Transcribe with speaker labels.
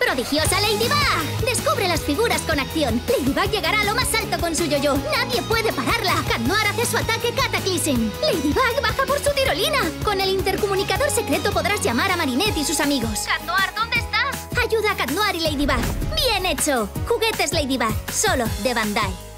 Speaker 1: ¡Prodigiosa Ladybug! ¡Descubre las figuras con acción! Ladybug llegará a lo más alto con su yo-yo. ¡Nadie puede pararla! Cat Noir hace su ataque Cataclysm. Ladybug baja por su tirolina. Con el intercomunicador secreto podrás llamar a Marinette y sus amigos. Cat Noir, ¿dónde estás? Ayuda a Cat Noir y Ladybug. ¡Bien hecho! Juguetes Ladybug, solo de Bandai.